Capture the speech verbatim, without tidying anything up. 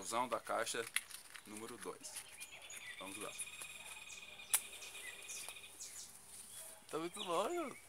explosão da caixa número dois. Vamos lá. Tá muito longe.